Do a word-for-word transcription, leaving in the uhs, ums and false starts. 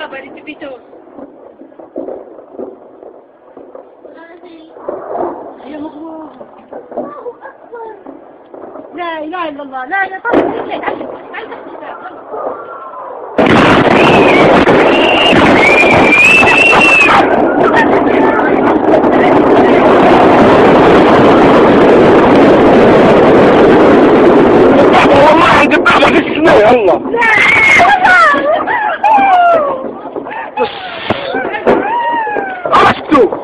بابا اللي تبي تقول. يا مغرور. الله أكبر. لا إله إلا الله. لا لا طلع رجلك. تعال والله ندبح لك السنة يلا. بس عرفتوا